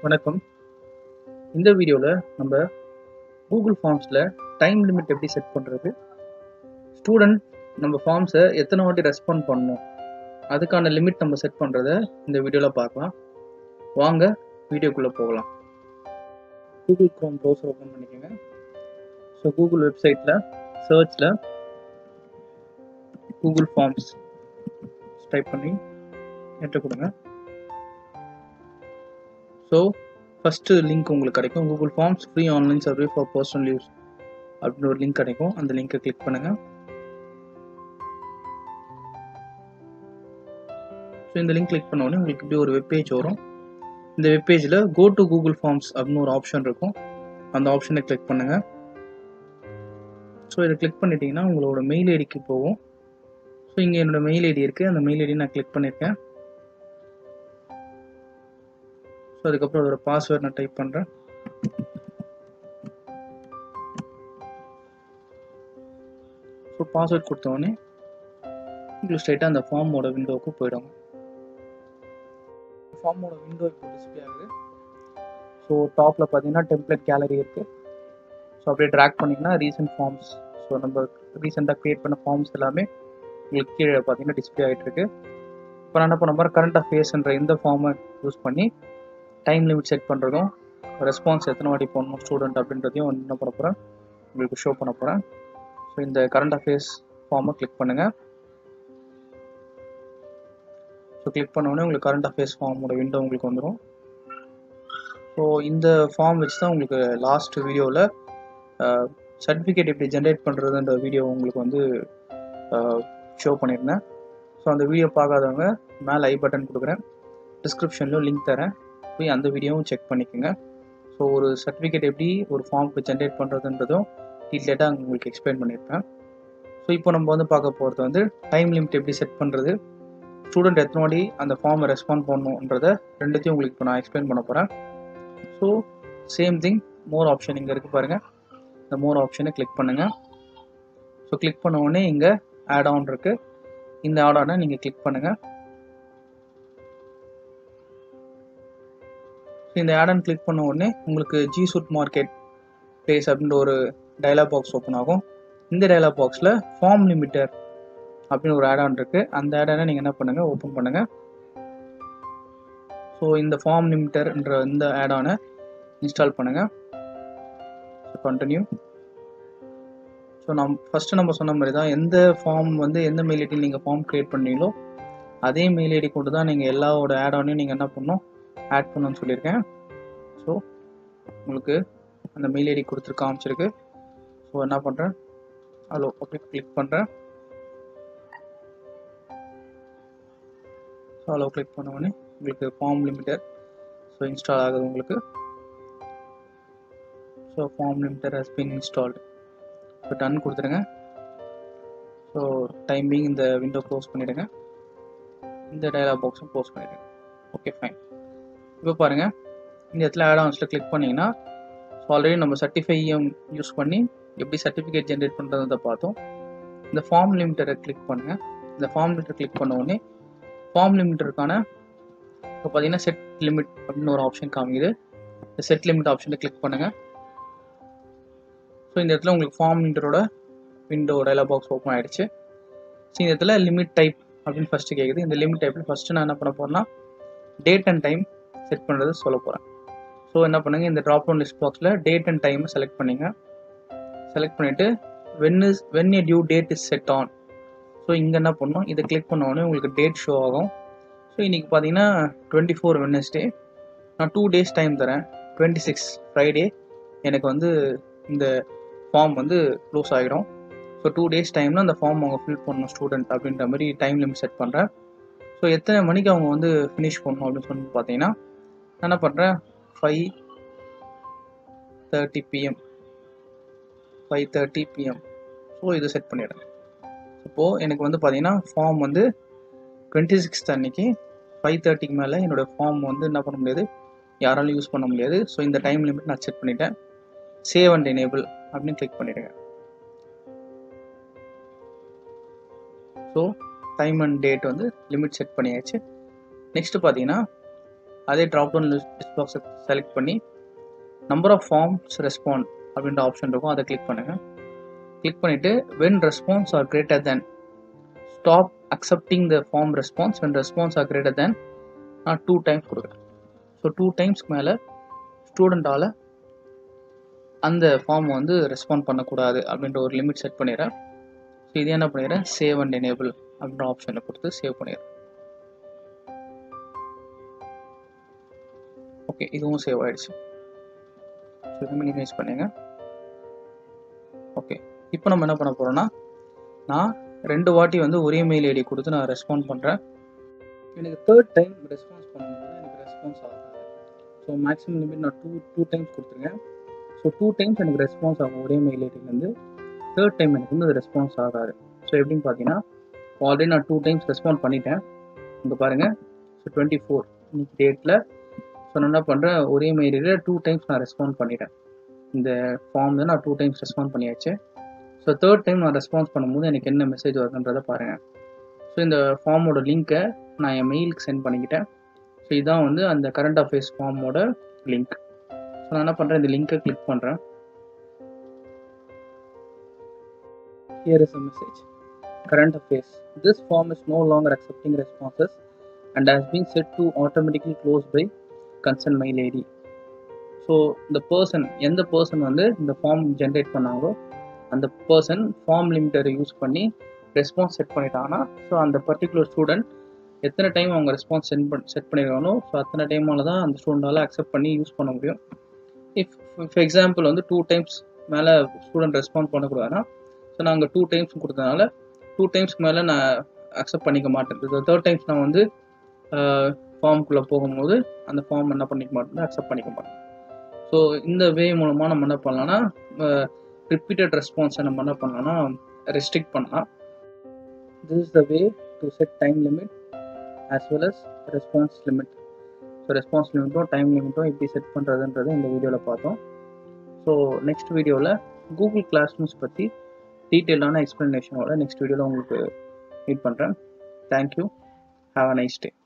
வணக்கம். இந்த வீடியோவில் நம்ம கூகுள் ஃபார்ம்ஸில் டைம் லிமிட் எப்படி செட் பண்ணுறது, ஸ்டூடெண்ட் நம்ம ஃபார்ம்ஸை எத்தனை வாட்டி ரெஸ்பாண்ட் பண்ணணும், அதுக்கான லிமிட் நம்ம செட் பண்ணுறத இந்த வீடியோவில் பார்க்கலாம். வாங்க வீடியோக்குள்ளே போகலாம். கூகுள் க்ரோம் ப்ரௌசர் ஓப்பன் பண்ணிக்கோங்க. ஸோ கூகுள் வெப்சைட்டில் சர்ச்சில் கூகுள் ஃபார்ம்ஸ் டைப் பண்ணி என்டர் கொடுங்க. ஸோ ஃபஸ்ட்டு லிங்க் உங்களுக்கு கிடைக்கும், Google forms free online survey for personal use அப்படின்னு ஒரு லிங்க் கிடைக்கும். அந்த லிங்கை கிளிக் பண்ணுங்கள். ஸோ இந்த லிங்க் கிளிக் பண்ண உடனே உங்களுக்கு இப்படி ஒரு வெப்பேஜ் வரும். இந்த வெப்பேஜில் கோ டு கூகுள் ஃபார்ம்ஸ் அப்படின்னு ஒரு ஆப்ஷன் இருக்கும். அந்த ஆப்ஷனை கிளிக் பண்ணுங்கள். ஸோ இதை கிளிக் பண்ணிட்டீங்கன்னா உங்களோட மெயில் ஐடிக்கு போகும். ஸோ இங்கே என்னோடய மெயில் ஐடி இருக்குது, அந்த மெயில் ஐடி நான் கிளிக் பண்ணியிருக்கேன். ஸோ அதுக்கப்புறம் அதோட பாஸ்வேர்ட் நான் டைப் பண்ணுறேன். ஸோ பாஸ்வேர்ட் கொடுத்தோடனே உங்களுக்கு ஸ்ட்ரைட்டாக அந்த ஃபார்மோட விண்டோவுக்கு போயிடுங்க. ஃபார்மோட விண்டோ இப்போ டிஸ்பிளே ஆகுது. ஸோ டாப்பில் பார்த்தீங்கன்னா டெம்ப்ளேட் கேலரி இருக்குது. ஸோ அப்படியே ட்ராக் பண்ணிங்கன்னா ரீசெண்ட் ஃபார்ம்ஸ், ஸோ நம்ம ரீசெண்டாக க்ரியேட் பண்ண ஃபார்ம்ஸ் எல்லாமே உங்களுக்கு கீழே பார்த்தீங்கன்னா டிஸ்பிளே ஆகிட்டு இருக்கு. இப்போ நான் என்ன பண்ண போகிறேன், கரண்ட் அஃபேர்ஸ்ன்ற இந்த ஃபார்மை யூஸ் பண்ணி டைம் லிமிட் செட் பண்ணுறதும், ரெஸ்பான்ஸ் எத்தனை வாட்டி போடணும் ஸ்டூடெண்ட் அப்படின்றதையும் என்ன பண்ண போகிறேன், உங்களுக்கு ஷோ பண்ண போகிறேன். ஸோ இந்த கரண்ட் அஃபேர்ஸ் ஃபார்மை கிளிக் பண்ணுங்கள். ஸோ கிளிக் பண்ணோடனே உங்களுக்கு கரண்ட் அஃபேர்ஸ் ஃபார்மோட விண்டோ உங்களுக்கு வந்துடும். ஸோ இந்த ஃபார்ம் வச்சு தான் உங்களுக்கு லாஸ்ட் வீடியோவில் சர்டிஃபிகேட் எப்படி ஜென்ரேட் பண்ணுறதுன்ற வீடியோ உங்களுக்கு வந்து ஷோ பண்ணியிருந்தேன். ஸோ அந்த வீடியோ பார்க்காதவங்க மேலே ஐ பட்டன் கொடுக்குறேன், டிஸ்கிரிப்ஷன்லையும் லிங்க் தரேன், போய் அந்த வீடியோவும் செக் பண்ணிக்கோங்க. ஸோ ஒரு சர்டிஃபிகேட் எப்படி ஒரு ஃபார்முக்கு ஜென்ரேட் பண்ணுறதுன்றதும் டீட்டெயிலாக உங்களுக்கு எக்ஸ்பிளைன் பண்ணியிருப்பேன். ஸோ இப்போ நம்ம வந்து பார்க்க போகிறது வந்து டைம் லிமிட் எப்படி செட் பண்ணுறது, ஸ்டூடெண்ட் எத்தனை வாட்டி அந்த ஃபார்மை ரெஸ்பாண்ட் பண்ணணுன்றத ரெண்டுத்தையும் உங்களுக்கு இப்போ நான் எக்ஸ்பிளைன் பண்ண போகிறேன். So same thing, more option இங்கே இருக்குது பாருங்கள், இந்த மோர் ஆப்ஷனை கிளிக் பண்ணுங்கள். ஸோ கிளிக் பண்ண உடனே இங்கே ஆட் ஆன் இருக்குது, இந்த ஆட் ஆனை நீங்கள் கிளிக் பண்ணுங்கள். இந்த ஆட் ஆன் கிளிக் பண்ண உடனே உங்களுக்கு ஜி சூட் மார்க்கெட் பிளேஸ் அப்படின்ற ஒரு டயலாக் பாக்ஸ் ஓப்பன் ஆகும். இந்த டயலாக் பாக்ஸில் ஃபார்ம் லிமிட்டர் அப்படின்னு ஒரு ஆட் ஆன் இருக்குது. அந்த ஆட் ஆனை நீங்கள் என்ன பண்ணுங்கள், ஓப்பன் பண்ணுங்கள். ஸோ இந்த ஃபார்ம் லிமிட்டர்ன்ற இந்த ஆட் ஆனை இன்ஸ்டால் பண்ணுங்கள். So continue. ஸோ ஃபஸ்ட்டு நம்ம சொன்ன மாதிரி தான், எந்த ஃபார்ம் வந்து எந்த மெயில் ஐடி நீங்கள் ஃபார்ம் க்ரியேட் பண்ணீங்களோ அதே மெயில் ஐடி கொண்டு தான் நீங்கள் எல்லாவோட ஆட் ஆனையும் நீங்கள் என்ன பண்ணணும், ஆட் பண்ணணும்னு சொல்லியிருக்கேன். ஸோ உங்களுக்கு அந்த மெயில் ஐடி கொடுத்துருக்க காமிச்சிருக்கு. ஸோ என்ன பண்ணுறேன், ஹலோ அப்படியே கிளிக் பண்ணுறேன். ஸோ ஹலோ கிளிக் பண்ண உடனே உங்களுக்கு ஃபார்ம் லிமிட்டர் ஸோ இன்ஸ்டால் ஆகுது உங்களுக்கு. So form limiter has been installed. So done கொடுத்துருங்க. ஸோ டைமிங் இந்த விண்டோ க்ளோஸ் பண்ணிவிடுங்க, இந்த டயலாக் பாக்ஸும் க்ளோஸ் பண்ணிவிடுங்க. Okay fine. இப்போ பாருங்கள், இந்த இடத்துல ஆட் ஆன்ஸில் கிளிக் பண்ணிங்கன்னா ஸோ ஆல்ரெடி நம்ம சர்டிஃபையும் யூஸ் பண்ணி எப்படி சர்டிஃபிகேட் ஜென்ரேட் பண்ணுறதை பார்த்தோம். இந்த ஃபார்ம் லிமிட்டரை கிளிக் பண்ணுங்கள். இந்த ஃபார்ம் லிமிட்டர் கிளிக் பண்ண உடனே ஃபார்ம் லிமிட்டருக்கான இப்போ பார்த்தீங்கன்னா செட் லிமிட் அப்படின்னு ஒரு ஆப்ஷன் காமிக்குது. இந்த செட் லிமிட் ஆப்ஷனை கிளிக் பண்ணுங்கள். ஸோ இந்த இடத்துல உங்களுக்கு ஃபார்ம் லிமிட்டரோட விண்டோ டயலாக் பாக்ஸ் ஓப்பன் ஆகிடுச்சு. ஸோ இந்த இடத்துல லிமிட் டைப் அப்படின்னு ஃபஸ்ட்டு கேட்குது. இந்த லிமிட் டைப்பில் ஃபஸ்ட்டு நான் என்ன பண்ண போகிறேன்னா டேட் அண்ட் டைம் செட் பண்ணுறது சொல்ல போகிறேன். ஸோ என்ன பண்ணுங்கள், இந்த ட்ராப் டவுன் லிஸ்ட் பாக்ஸில் டேட் அண்ட் டைமை செலக்ட் பண்ணிங்க. செலக்ட் பண்ணிவிட்டு when a due date is set on. So இங்கே என்ன பண்ணணும், இதை கிளிக் பண்ண உடனே உங்களுக்கு டேட் ஷோ ஆகும். ஸோ இன்றைக்கி பார்த்தீங்கன்னா 24 வெட்னஸ்டே, நான் 2 days டைம் தரேன். 26 ஃப்ரைடே எனக்கு வந்து இந்த ஃபார்ம் வந்து க்ளோஸ் ஆகிடும். ஸோ 2 days டைமில் அந்த ஃபார்ம் அவங்க ஃபில் பண்ணணும் ஸ்டூடெண்ட் அப்படின்ற மாதிரி டைம் லிமிட் செட் பண்ணுறேன். ஸோ எத்தனை மணிக்கு அவங்க வந்து ஃபினிஷ் பண்ணணும் அப்படின்னு சொல்லி பார்த்தீங்கன்னா நான் என்ன பண்ணுறேன், 5:30 PM. 5:30 PM. ஸோ இது செட் பண்ணிடுறேன். இப்போது எனக்கு வந்து பார்த்தீங்கன்னா ஃபார்ம் வந்து 26th அன்னைக்கு 5:30க்கு மேலே என்னோடய ஃபார்ம் வந்து என்ன பண்ண முடியாது, யாராலும் யூஸ் பண்ண முடியாது. ஸோ இந்த டைம் லிமிட் நான் செட் பண்ணிட்டேன். சேவ் அண்ட் எனேபிள் அப்படின்னு கிளிக் பண்ணிடுங்க. ஸோ டைம் அண்ட் டேட் வந்து லிமிட் செட் பண்ணியாச்சு. நெக்ஸ்ட்டு பார்த்தீங்கன்னா அதே ட்ராப் டவுன் லிஸ்ட் பாக்ஸை செலக்ட் பண்ணி நம்பர் ஆஃப் ஃபார்ம்ஸ் ரெஸ்பாண்ட் அப்படின்ற ஆப்ஷன் இருக்கும், அதை கிளிக் பண்ணுங்கள். கிளிக் பண்ணிவிட்டு when response are greater than stop accepting the form response, when response are greater than நான் 2 times கொடுக்குறேன். ஸோ 2 டைம்ஸ்க்கு மேலே ஸ்டூடெண்ட்டால் அந்த ஃபார்ம் வந்து ரெஸ்பாண்ட் பண்ணக்கூடாது அப்படின்ற ஒரு லிமிட் செட் பண்ணிடுறேன். ஸோ இது என்ன பண்ணிடுறேன், சேவ் அண்ட் எனேபிள் அப்படின்ற ஆப்ஷனை கொடுத்து சேவ் பண்ணிடுறேன். ஓகே, இதுவும் சேவ் ஆகிடுச்சு. ஸோ இதை மினிமைஸ் பண்ணுங்க. ஓகே, இப்போ நம்ம என்ன பண்ண போகிறோம்னா, நான் 2 வாட்டி வந்து ஒரே மெயில் ஐடி கொடுத்து நான் ரெஸ்பாண்ட் பண்ணுறேன். எனக்கு 3rd டைம் ரெஸ்பான்ஸ் பண்ணும்போது எனக்கு ரெஸ்பான்ஸ் ஆகாது. ஸோ மேக்ஸிமம் லிமிட் நான் டூ டைம்ஸ் கொடுத்துருக்கேன். ஸோ 2 டைம்ஸ் எனக்கு ரெஸ்பான்ஸ் ஆகும் ஒரே மெயில் ஐடிலேருந்து. 3rd டைம் எனக்கு வந்து அது ரெஸ்பான்ஸ் ஆகாது. ஸோ எப்படின்னு பார்த்தீங்கன்னா, ஆல்ரெடி நான் 2 டைம்ஸ் ரெஸ்பாண்ட் பண்ணிட்டேன். இங்கே பாருங்கள், ஸோ 24 இன்னைக்கு டேட்டில். ஸோ நான் என்ன பண்ணுறேன், ஒரே மெயில் ஐடியில் 2 டைம்ஸ் நான் ரெஸ்பாண்ட் பண்ணிட்டேன். இந்த ஃபார்மில் நான் 2 டைம்ஸ் ரெஸ்பாண்ட் பண்ணியாச்சு. ஸோ 3rd டைம் நான் ரெஸ்பான்ஸ் பண்ணும்போது எனக்கு என்ன மெசேஜ் வருதுன்றதை பாருங்கள். ஸோ இந்த ஃபார்மோட லிங்க்கை நான் என் மெயிலுக்கு சென்ட் பண்ணிக்கிட்டேன். ஸோ இதுதான் வந்து அந்த கரண்ட் அஃபேர்ஸ் ஃபார்மோட லிங்க். ஸோ நான் என்ன பண்ணுறேன், இந்த லிங்க்கை கிளிக் பண்ணுறேன். Here is a message. Current affairs. This form is no longer accepting responses and has been set to automatically close by concerned mail ID. So இந்த பர்சன், எந்த person வந்து இந்த ஃபார்ம் ஜென்ரேட் பண்ணாங்களோ அந்த பர்சன் ஃபார்ம் லிமிட்டரை use பண்ணி response set பண்ணிட்டாங்கன்னா, so அந்த பர்டிகுலர் ஸ்டூடெண்ட் எத்தனை டைம் அவங்க ரெஸ்பான்ஸ் செட் பண்ணியிருக்காங்களோ ஸோ அத்தனை டைமால தான் அந்த ஸ்டூடெண்டால் அக்செப்ட் பண்ணி யூஸ் பண்ண முடியும். இஃப் எக்ஸாம்பிள் வந்து 2 டைம்ஸ் மேலே ஸ்டூடெண்ட் ரெஸ்பான்ஸ் பண்ணக்கூடாதுன்னா, ஸோ நாங்கள் 2 டைம்ஸ் கொடுத்ததுனால 2 டைம்ஸ்க்கு மேலே நான் அக்செப்ட் பண்ணிக்க மாட்டேன். 3rd டைம்ஸ் நான் வந்து ஃபார்முக்குள்ளே போகும்போது அந்த ஃபார்ம் என்ன பண்ணிக்க மாட்டேன், அக்செப்ட் பண்ணிக்க மாட்டேன். ஸோ இந்த வே மூலமாக நம்ம என்ன பண்ணலாம்னா, ரிப்பீட்டட் ரெஸ்பான்ஸை நம்ம என்ன பண்ணலாம்னா ரெஸ்ட்ரிக்ட் பண்ணலாம். This is the way to set time limit as well as response limit. So response லிமிட்டும் டைம் லிமிட்டும் எப்படி செட் பண்ணுறதுன்றது இந்த வீடியோவில் பார்த்தோம். ஸோ நெக்ஸ்ட் வீடியோவில் கூகுள் கிளாஸ் ரூம்ஸ் பற்றி டீட்டெயிலான எக்ஸ்ப்ளனேஷனோட நெக்ஸ்ட் வீடியோவில் உங்களுக்கு மீட் பண்ணுறேன். Thank you. Have a nice day.